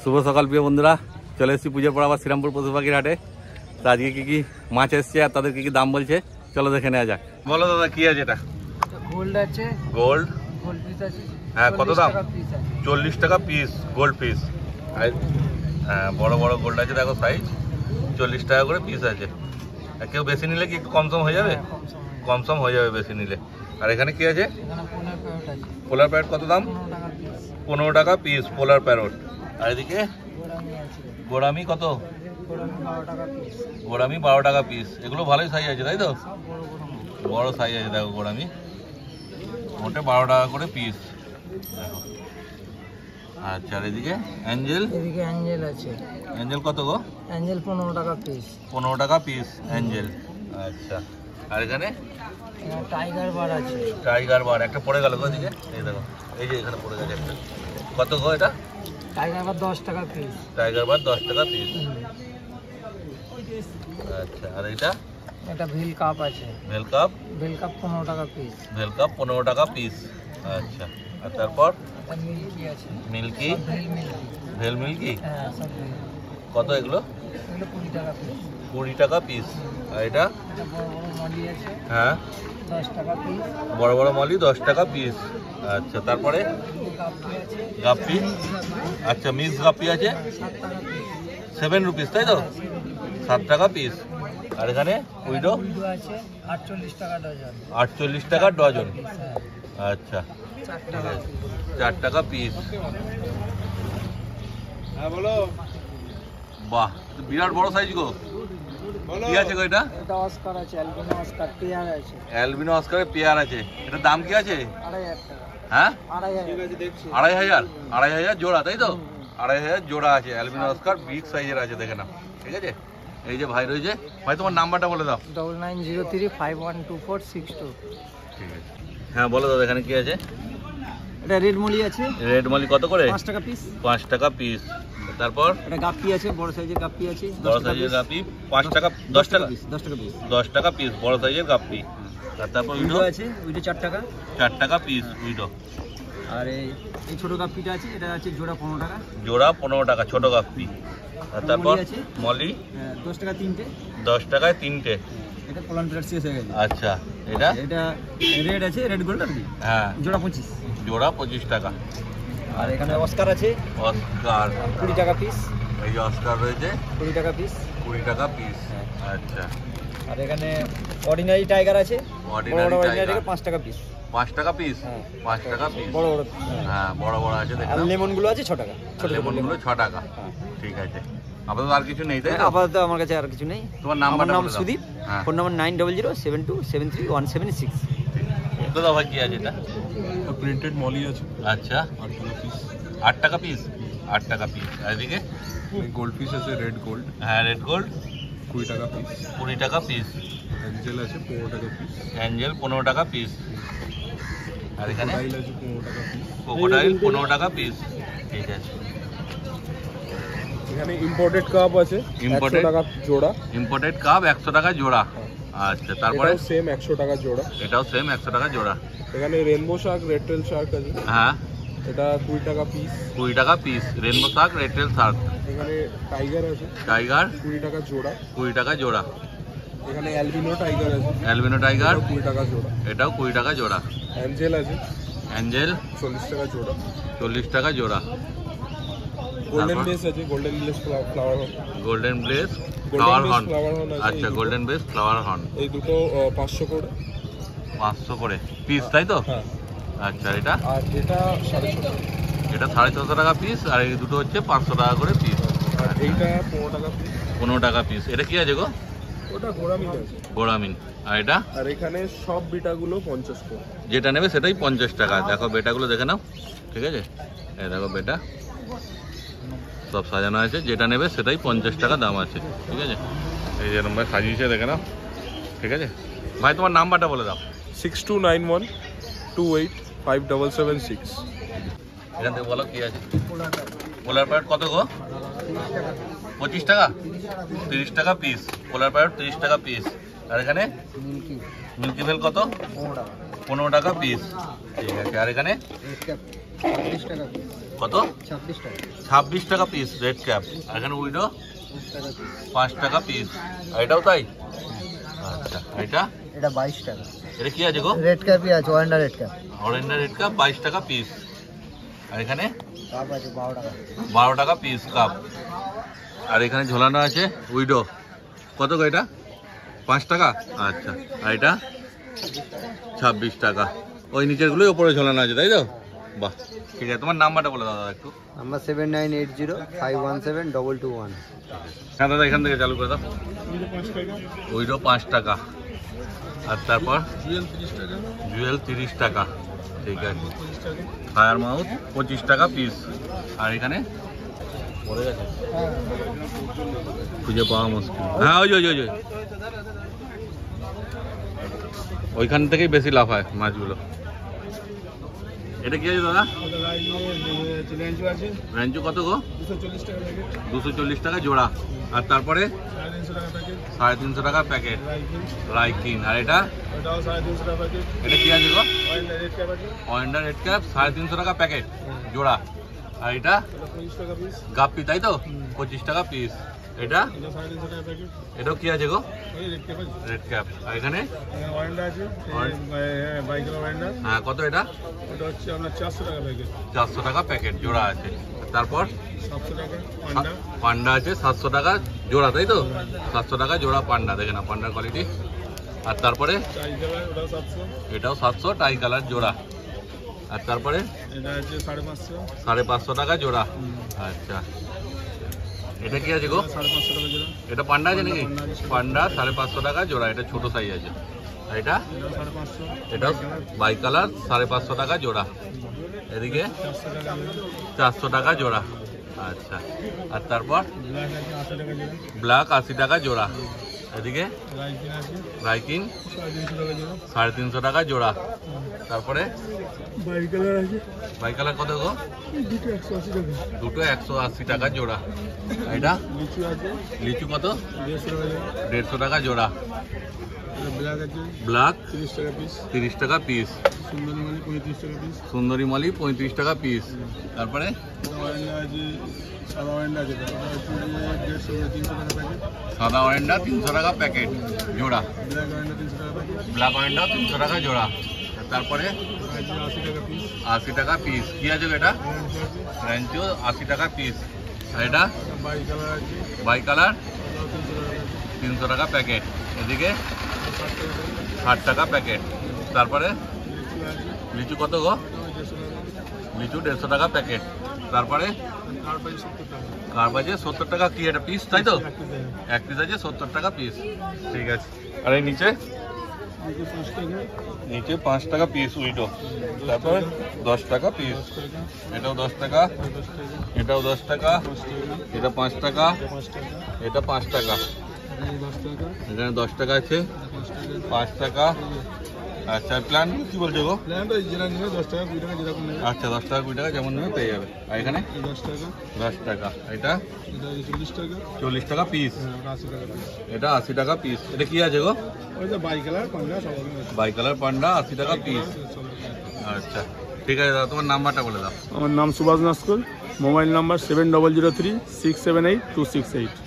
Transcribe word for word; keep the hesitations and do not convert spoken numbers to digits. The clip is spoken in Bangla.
শুভ সকাল প্রিয় বন্ধুরা, চলে এসেছি পুজোর পর আবার শ্রীরামপুর পশু পাখির হাটে। তো আজকে কি কি মাছ এসছে আর তাদের কি কি দাম বলছে চলো দেখে নেওয়া যাক। বলো দাদা কি আছে এটা? গোল্ড আছে, গোল্ড গোল্ড পিস আছে। হ্যাঁ, কত দাম? চল্লিশ টাকা পিস গোল্ড পিস। হ্যাঁ, বড় বড় গোল্ড আছে, দেখো সাইজ চল্লিশ টাকা করে পিস আছে। আর কেউ বেশি নিলে কি একটু কম সম হয়ে যাবে? কম সম হয়ে যাবে বেশি নিলে। আর এখানে কি আছে? পোলার প্যারট কত দাম? পনেরো টাকা পিস পোলার প্যারট। আর এদিকে গোড়ামি কত? গোড়ামি বারো টাকা পিস। এগুলো ভালোই সাইজ আছে তাই তো? বড় সাইজ আছে দেখো গোড়ামি, মোটে বারো টাকা করে পিস দেখো। আচ্ছা, আর এদিকে অ্যাঞ্জেল? এদিকে অ্যাঞ্জেল আছে। অ্যাঞ্জেল কত গো? অ্যাঞ্জেল পনেরো টাকা পিস। পনেরো টাকা পিস অ্যাঞ্জেল। আচ্ছা, আর এখানে টাইগার বার আছে। টাইগার বার একটা পড়ে গেল গো এদিকে, এই দেখো, এই যে এখানে পড়ে গেছে একটা। কত গো এটা? টাইগার বার দশ টাকা পিস। টাইগার বার দশ টাকা পিস। আচ্ছা, আর এটা? এটা ভেল কাপ আছে। ভেল কাপ? ভেল কাপ পনেরো টাকা পিস। ভেল কাপ পনেরো টাকা পিস। আচ্ছা, আর তারপর মিল্কি আছে। মিল্কি? Veil milky? হ্যাঁ, সব কত এগুলো? এগুলো কুড়ি টাকা পিস। কুড়ি টাকা পিস। আর এটা? এটা বড় বড় মলি আছে। হ্যাঁ, দশ টাকা পিস। বড় বড় মলি দশ টাকা পিস। আচ্ছা, তারপরে গাপ্পি? আচ্ছা, মিক্স গাপ্পি আছে সেভেন রুপিস তাই তো? সাত টাকা পিস। আর এখানে উইডো আছে আটচল্লিশ টাকা ডজন। আটচল্লিশ টাকা ডজন। আচ্ছা, চার টাকা পিস। হ্যাঁ বলো। বাহ, বিরাট বড় সাইজ গো। কি আছে গো এটা? এটা অস্কার আছে, অ্যালবিনো অস্কার পেয়ার আছে। অ্যালবিনো অস্কারের পেয়ার আছে। এটার দাম কি আছে? আড়াই হাজার টাকা। হ্যাঁ, আড়াই হাজার। আড়াই হাজার আড়াই হাজার জোড়া তাই তো? আড়াই হাজার জোড়া আছে অ্যালবিনো অস্কার, বিগ সাইজের আছে দেখে নাও। ঠিক আছে, এই যে ভাই রয়েছে, ভাই তোমার নাম্বারটা বলে দাও। Double nine zero three five one two four six two. ঠিক আছে, হ্যাঁ বলো দাদা, এখানে কি আছে? এটা রেড মলি আছে। রেড মলি কত করে? পাঁচ টাকা পিস। পাঁচ টাকা পিস। তারপর এটা গাপ্পি আছে, বড় সাইজের গাপ্পি আছে। বড় সাইজের গাপ্পি পাঁচ টাকা দশ টাকা পিস। দশ টাকা পিস। দশ টাকা পিস বড় সাইজের গাপ্পি। আর তারপর উইডো আছে, উইডো চার টাকা। চার টাকা পিস উইডো। আর এই এই ছোট গাপ্পিটা আছে, এটা আছে জোড়া পনেরো টাকা। জোড়া পনেরো টাকা ছোট গাপ্পি। আর তারপর মলি দশ টাকা তিনটে। দশ টাকায় তিনটে। এটা পোলান প্লেট শেষ হয়ে গেছে। আচ্ছা, এটা এটা রেড আছে, রেড গোল্ড আর কি। হ্যাঁ, জোড়া পঁচিশ। জোড়া পঁচিশ টাকা। আর এখানে অস্কার আছে। অস্কার কুড়ি টাকা পিস। এই যে অস্কার রয়েছে কুড়ি টাকা পিস। কুড়ি টাকা পিস। আচ্ছা, আর এখানে অর্ডিনারি টাইগার আছে। অর্ডিনারি টাইগার পাঁচ টাকা পিস। পাঁচ টাকা পিস। পাঁচ টাকা পিস। বড় বড়, হ্যাঁ বড় বড় আছে দেখো। আর লেমন গুলো আছে ছ টাকা। ছোট লেমন গুলো ছ টাকা। ঠিক আছে, আপাতত আর কিছু নেই তাই? আপাতত আমার কাছে আর কিছু নেই। তোমার নাম্বার? নাম Sudip, phone number nine double zero seven two seven three one seven six. দাদা ভাই কি আছে এটা? প্রিন্টেড মলি আছে। আচ্ছা, আট টাকা পিস। আট টাকা পিস। আট টাকা পিস। আর এদিকে গোল্ড পিস আছে, রেড গোল্ড। হ্যাঁ, রেড গোল্ড কুড়ি টাকা পিস। কুড়ি টাকা পিস। অ্যাঞ্জেল আছে পনেরো টাকা পিস। অ্যাঞ্জেল পনেরো টাকা পিস। আর এখানে ক্রোকোডাইল পনেরো টাকা পিস। ঠিক আছে, এখানে ইম্পোর্টেড কাপ আছে একশো টাকা জোড়া। ইম্পোর্টেড কাপ একশো টাকা জোড়া। আচ্ছা, তারপরে সেম একশো টাকা জোড়া। এটাও সেম একশো টাকা জোড়া। এখানে rainbow shark, red tail shark আছে। হ্যাঁ, এটা কুড়ি টাকা পিস। কুড়ি টাকা piece rainbow shark, red tail shark. এখানে টাইগার আছে। টাইগার কুড়ি টাকা জোড়া। কুড়ি টাকা জোড়া। এখানে অ্যালবিনো টাইগার আছে। অ্যালবিনো টাইগার কুড়ি টাকা জোড়া। এটাও কুড়ি টাকা জোড়া। অ্যাঞ্জেল আছে। অ্যাঞ্জেল চল্লিশ টাকা জোড়া। চল্লিশ টাকা জোড়া। গোল্ডেন ব্লেস আছে, golden bless flower horn. Golden bless flower horn. আচ্ছা, গোল্ডেন ব্লেস ফ্লাওয়ার হর্ন। এই দুটো পাঁচশো করে। পাঁচশো করে পিস তাই তো? হ্যাঁ। আচ্ছা, এটা? আর এটা সাড়ে ছশো। এটা সাড়ে ছশো টাকা পিস। আর এই দুটো হচ্ছে পাঁচশো টাকা করে পিস। আর এইটা পনেরো টাকা পিস। পনেরো টাকা পিস। এটা কি আছে গো? ওটা গোড়ামিন আছে। গোড়ামিন। আর এটা? আর এখানে সব বিটাগুলো পঞ্চাশ করে। যেটা নেবে সেটাই পঞ্চাশ টাকা। দেখো বেটাগুলো দেখে নাও। ঠিক আছে, এই দেখো বেটা সব সাজানো আছে, যেটা নেবে সেটাই পঞ্চাশ টাকা দাম আছে। ঠিক আছে, এই যে নম্বর সাজিয়েছে দেখে নাও। ঠিক আছে ভাই, তোমার নাম্বারটা বলে দাও। Six two nine one two eight five double seven six. এখান থেকে বলো কি আছে? পোলার প্যারট কত গো? পঁচিশ টাকা। তিরিশ টাকা পিস। পোলার প্যারট তিরিশ টাকা পিস। আর এখানে মিল্কি ভেল কত? পনেরো টাকা পিস। ঠিক আছে, আর এখানে ছাব্বিশ টাকা পিস। কত? ছাব্বিশ টাকা। ছাব্বিশ টাকা পিস রেড ক্যাপ। আর এখানে উইডো বিশ টাকা পিস। পাঁচ টাকা পিস। আর এটাও তাই? আচ্ছা, এটা এটা বাইশ টাকা। এটা কি আছে গো? রেড ক্যাপই আছে, ওয়ান্ডার রেড ক্যাপ। অরেঞ্জা রেড কাপ বাইশ টাকা পিস। আর এখানে কাপ আছে বারো টাকা। বারো টাকা পিস কাপ। আর এখানে ঝোলানো আছে উইডো, কত গো এটা? পাঁচ টাকা। আচ্ছা, আর এটা ছাব্বিশ টাকা। ওই নিচেরগুলোই ওপরে ঝোলানো আছে, তাই তো? বাহ, ঠিক আছে। তোমার নাম্বারটা বলে দাদা একটু। Number seven nine eight zero five one seven double two one. হ্যাঁ দাদা, এখান থেকে চালু করে দাও। উইডো পাঁচ টাকা। আর তারপর জুয়েল তিরিশ টাকা। ঠিক আছে। ফায়ার মাউথ পঁচিশ টাকা পিস। আর এখানে পড়ে গেছে, খুঁজে পাওয়া মুশকিল। হ্যাঁ, ওই ওই ওই ওইখান থেকেই বেশি লাভ হয় মাছগুলো। এটা কি আছে দাদা? র্যাঞ্চো কত গো? দুশো চল্লিশ টাকা জোড়া। আর তারপরে সাড়ে তিনশো টাকা প্যাকেট রাইকিন। আর এটা এটা কি আছে গো? ওয়ান্ডার রেড ক্যাপ, সাড়ে তিনশো টাকা প্যাকেট জোড়া। আর এটা গাপ্পি, তাই তো? পঁচিশ টাকা পিস। এটা এটাও কি আছে গো? Red cap. আর এখানে হ্যাঁ, কত এটা? চারশো টাকা প্যাকেট জোড়া আছে। তারপর পান্ডা আছে সাতশো টাকা জোড়া, তাই তো? সাতশো টাকা জোড়া পান্ডা, দেখে না পান্ডার কোয়ালিটি। আর তারপরে এটাও সাতশো টাই কালার জোড়া। আর তারপরে সাড়ে পাঁচশো টাকা জোড়া। আচ্ছা, এটা কি আছে গো? এটা পান্ডা আছে নাকি? পান্ডা সাড়ে পাঁচশো টাকা জোড়া, এটা ছোট সাইজ আছে। আর এটা এটাও বাই কালার, সাড়ে পাঁচশো টাকা জোড়া। এদিকে চারশো টাকা জোড়া। আচ্ছা, আর তারপর ব্ল্যাক আশি টাকা জোড়া। এদিকে রাইকিন সাড়ে তিনশো টাকা জোড়া। তারপরে বাই কালার কত গো? দুটো একশো আশি টাকা জোড়া। এটা লিচু কত? দেড়শো টাকা জোড়া। ব্ল্যাক তিরিশ টাকা পিস। সুন্দরী মলি পঁয়ত্রিশ টাকা পিস। তারপরে সাদা ওরেন্ডা তিনশো টাকা প্যাকেট জোড়া। ব্ল্যাক ওরেন্ডা তিনশো টাকা জোড়া। তারপরে আশি টাকা পিস। কি আছে এটা? র্যাঞ্চো আশি টাকা পিস। আর এটা বাই কালার তিনশো টাকা প্যাকেট। এদিকে ষাট টাকা প্যাকেট। তারপরে লিচু কত গো? লিচু দেড়শো টাকা প্যাকেট। তারপরে কার বাজে সত্তর টাকা। কি এটা পিস, তাই তো? এক পিস আছে সত্তর টাকা পিস। ঠিক আছে। আর এই নিচে নিচে পাঁচ টাকা পিস উইডো। তারপরে দশ টাকা পিস। এটাও দশ টাকা, এটাও দশ টাকা, এটা পাঁচ টাকা, এটা পাঁচ টাকা। এখানে দশ টাকা আছে, পাঁচ টাকা। আচ্ছা, প্ল্যান কি বলছো গো? আচ্ছা, দশ টাকা কুড়ি টাকা যেমন নেবে পেয়ে যাবে। আর এখানে দশ টাকা। এটা চল্লিশ টাকা পিস। এটা আশি টাকা পিস। এটা কি আছে গো? বাই কালার পান্ডা আশি টাকা পিস। আচ্ছা, ঠিক আছে দাদা, তোমার নাম্বারটা বলে দাও। আমার নাম Subhash Naskar, mobile number seven double zero three six seven eight two six eight.